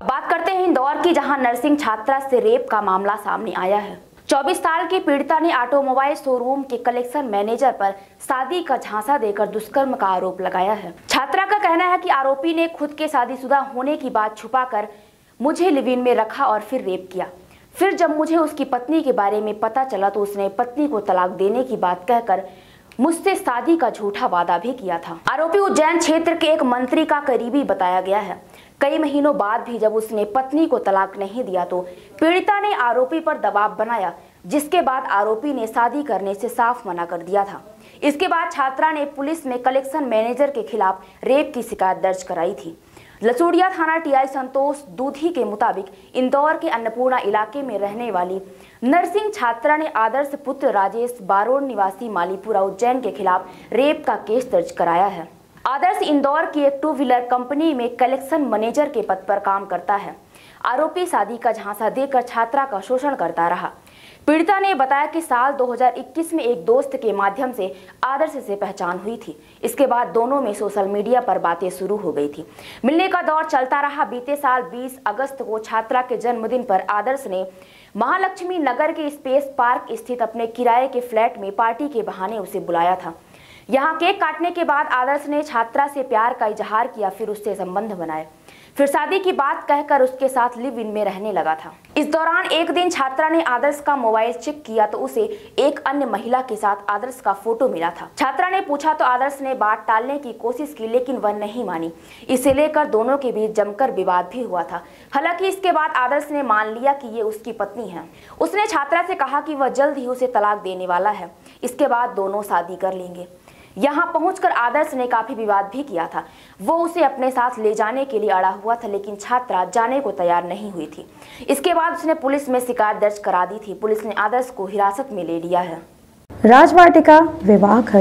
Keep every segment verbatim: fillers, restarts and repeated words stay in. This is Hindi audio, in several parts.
बात करते हैं इंदौर की, जहां नर्सिंग छात्रा से रेप का मामला सामने आया है। चौबीस साल की पीड़िता ने ऑटोमोबाइल शोरूम के कलेक्शन मैनेजर पर शादी का झांसा देकर दुष्कर्म का आरोप लगाया है। छात्रा का कहना है कि आरोपी ने खुद के शादीशुदा होने की बात छुपाकर मुझे लिव इन में रखा और फिर रेप किया। फिर जब मुझे उसकी पत्नी के बारे में पता चला तो उसने पत्नी को तलाक देने की बात कहकर मुझसे शादी का झूठा वादा भी किया था। आरोपी उज्जैन क्षेत्र के एक मंत्री का करीबी बताया गया है। कई महीनों बाद भी जब उसने पत्नी को तलाक नहीं दिया तो पीड़िता ने आरोपी पर दबाव बनाया, जिसके बाद आरोपी ने शादी करने से साफ मना कर दिया था। इसके बाद छात्रा ने पुलिस में कलेक्शन मैनेजर के खिलाफ रेप की शिकायत दर्ज कराई थी। लसूड़िया थाना टीआई संतोष दूधी के मुताबिक इंदौर के अन्नपूर्णा इलाके में रहने वाली नर्सिंग छात्रा ने आदर्श पुत्र राजेश बारोड़ निवासी मालीपुरा उज्जैन के खिलाफ रेप का केस दर्ज कराया है। आदर्श इंदौर की एक टू व्हीलर कंपनी में कलेक्शन मैनेजर के पद पर काम करता है। आरोपी शादी का झांसा देकर छात्रा का शोषण करता रहा। पीड़िता ने बताया कि साल दो हज़ार इक्कीस में एक दोस्त के माध्यम से आदर्श से पहचान हुई थी। इसके बाद दोनों में सोशल मीडिया पर बातें शुरू हो गई थी। मिलने का दौर चलता रहा। बीते साल बीस अगस्त को छात्रा के जन्मदिन पर आदर्श ने महालक्ष्मी नगर के स्पेस पार्क स्थित अपने किराए के फ्लैट में पार्टी के बहाने उसे बुलाया था। यहाँ केक काटने के बाद आदर्श ने छात्रा से प्यार का इजहार किया, फिर उससे संबंध बनाए, फिर शादी की बात कहकर उसके साथ लिव इन में रहने लगा था। इस दौरान एक दिन छात्रा ने आदर्श का मोबाइल चेक किया तो उसे एक अन्य महिला के साथ आदर्श का फोटो मिला था। छात्रा ने पूछा तो आदर्श ने बात टालने की कोशिश की, लेकिन वह नहीं मानी। इसे लेकर दोनों के बीच जमकर विवाद भी हुआ था। हालांकि इसके बाद आदर्श ने मान लिया कि ये उसकी पत्नी है। उसने छात्रा से कहा कि वह जल्द ही उसे तलाक देने वाला है, इसके बाद दोनों शादी कर लेंगे। यहाँ पहुंचकर आदर्श ने काफी विवाद भी किया था। वो उसे अपने साथ ले जाने के लिए अड़ा हुआ था, लेकिन छात्रा जाने को तैयार नहीं हुई थी। इसके बाद उसने पुलिस में शिकायत दर्ज करा दी थी। पुलिस ने आदर्श को हिरासत में ले लिया है। राजवाटिका विवाह घर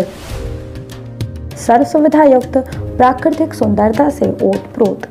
सर्व सुविधा युक्त प्राकृतिक सुंदरता से ओतप्रोत।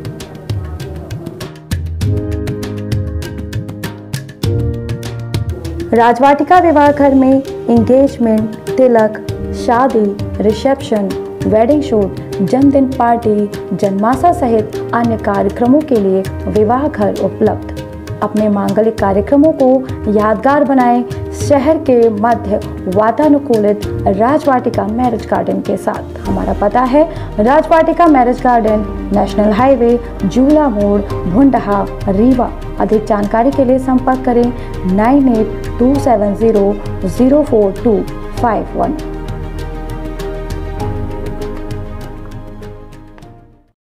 राजवाटिका विवाह घर में एंगेजमेंट, तिलक, शादी, रिसेप्शन, वेडिंग शूट, जन्मदिन पार्टी, जन्माशा सहित अन्य कार्यक्रमों के लिए विवाह घर उपलब्ध। अपने मांगलिक कार्यक्रमों को यादगार बनाएं शहर के मध्य वातानुकूलित राजवाटिका मैरिज गार्डन के साथ। हमारा पता है Rajvatika marriage garden, national highway, जूला मोड़, भुंडहा, रीवा। अधिक जानकारी के लिए संपर्क करें nine eight two seven zero zero four two five one.